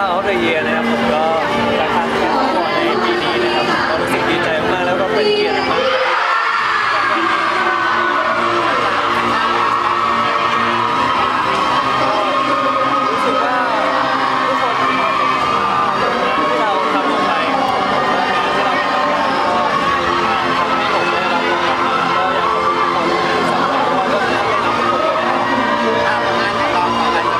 Star of the Year นะครับผมก็การทำงานก่อนในปีนี้นะครับก็รู้สึกดีใจมากแล้วก็เป็นเกียรติมากรู้สึกว่าทุกคนที่เราทำลงไปที่เราทำให้ผมได้รับรางวัลก็อยากขอบคุณทุกคนที่สำคัญว่าก็ได้รับทุกคนด้วยนะครับงานของเราอะไรก็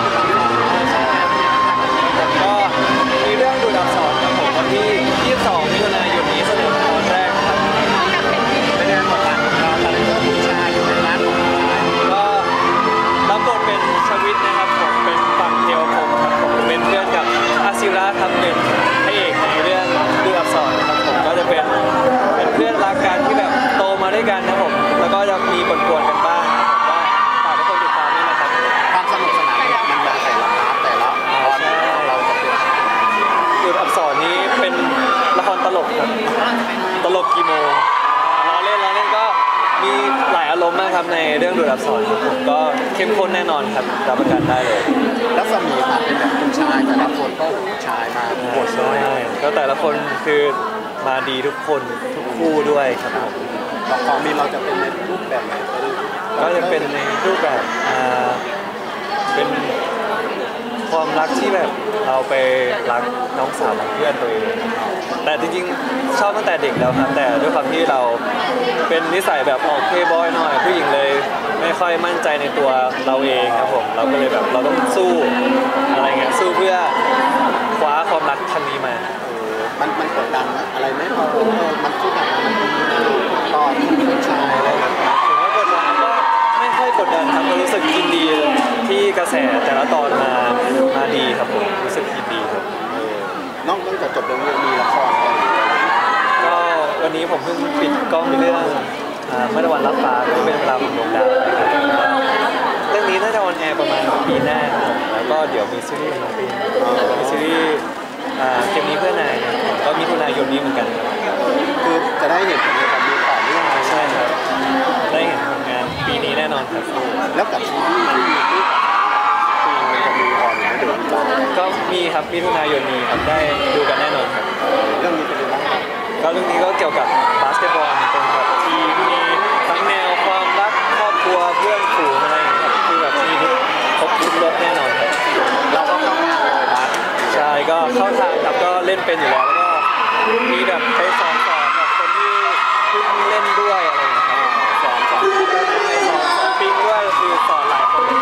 มีเรื่องดูดอักษรครับผมวันที่22 มิถุนายนนี้เสนอตอนแรกครับเป็นงานของเราตอนนี้ก็ผู้ชายเป็นร้านของชายก็รับบทเป็นชวิตนะครับผมเป็นฝั่งเทวพรหมครับผมเป็นเพื่อนกับอาศิระครับเป็นพระเอกในเรื่องดูอักษรครับผมก็จะเป็นเพื่อนรักกันที่แบบโตมาด้วยกันนะผมแล้วก็จะมีปนๆกันบ้างผมว่าฝากทุกคนติดตามด้วยนะครับความสนุกสนานมันมาแต่ละพาร์ทแต่ละตอนเราจะเป็นดูอักษรนี้เป็นละครตลกครับตลกกี่โมงเราเล่นก็มีหลายอารมณ์มากครับในเรื่องดูอักษรครับผมก็เข้มข้นแน่นอนครับรับประกันได้เลยแล้วสมีมาเป็นแบบคุณชายแต่ละคนก็ผู้ชายมาหมดเลยก็แต่ละคนคือมาดีทุกคนทุกคู่ด้วยครับผมละครมีเราจะเป็นในรูปแบบไหนก็จะเป็นในรูปแบบเป็นความรักที่แบบเราไปรักน้องสาวของเพื่อนตัวเองแต่จริงๆชอบตั้งแต่เด็กแล้วครับแต่ด้วยความที่เราเป็นนิสัยแบบออกเพย์บอยหน่อยผู้หญิงเลยไม่ค่อยมั่นใจในตัวเราเองครับผมเราก็เลยแบบเราต้องสู้อะไรเงี้ยสู้เพื่อคว้าความรักครั้งนี้มามันกดดันอะไรไหมพอมันสู้กันมันมีตอนผู้ชายอะไรแบบนี้ถึงว่ากดดันก็ไม่ค่อยกดดันครับก็รู้สึกยินดีที่กระแสแต่ละตอนมาดีครับผมรู้สึกยินดีครับนอกจากจบเรื่องมีละครก็วันนี้ผมเพิ่งปิดกล้องในเรื่องเมื่อวันรับฟ้าก็เป็นเวลาของดวงดาวเรื่องนี้น่าจะออนแอร์ประมาณปีหน้าแล้วก็เดี๋ยวมีซีรีส์ของปีมีซีรีส์เกมนี้เพื่อนายก็มิถุนายนนี้เหมือนกันคือจะได้เห็นผลงานมีต่อเนื่องใช่ครับได้เห็นผลงานปีนี้แน่นอนครับแล้วกับซีรีส์ที่มันจะมีออนหรือไม่เดี๋ยวก็มีครับมิถุนายนนี้ครับได้ดูกันแน่นอนครับเรื่องนี้เป็นยังไงบ้างก็เรื่องนี้ก็เกี่ยวกับบาสเกตบอลเป็นแบบทีมมีทั้งแนวความรักครอบครัวเพื่อนฝูงอะไรอย่างเงี้ยคือแบบมีครบทุกรสแน่นอนครับเราก็เข้ามาเลยบาสใช่ก็เข้าทางครับก็เล่นเป็นอยู่แล้วแล้วก็มีแบบไปสอนแบบคนที่เพิ่งเล่นด้วยอะไรอย่างเงี้ยสอนปิงด้วยคือสอนหลายคน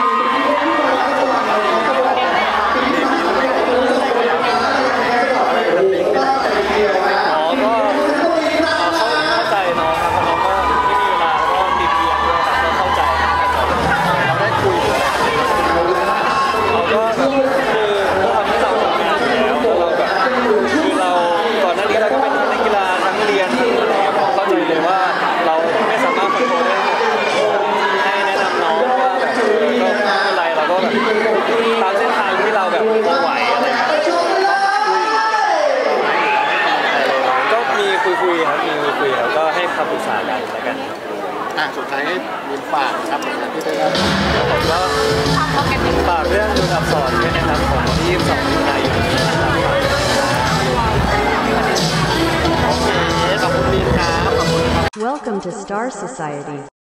เข้าใจน้องครับน้องก็ไม่มีเวลาแล้วก็ติดเรียนด้วยครับก็เข้าใจเราได้คุยอะไรเราก็แบบคือเราทำให้เราทำงานแล้วเราแบบคือเราก่อนหน้านี้เราก็เป็นนักกีฬาทั้งเรียนทั้งอะไรเข้าใจเลยว่าเราไม่สามารถคอนโทรลได้หมดให้แนะนำน้องว่าแบบก็ไม่เป็นไรเราก็แบบตามเส้นทางที่เราแบบไหวอะไรก็มีคุยครับก็ให้คำปรึกษากันแล้วกันสุดท้ายให้มีฝากครับผมที่ได้รับผมก็ฝากเรื่องดูอักษรด้วยนะครับของวันที่22 มิถุนายนนี้นะครับขอบคุณดีครับ Welcome to Star Society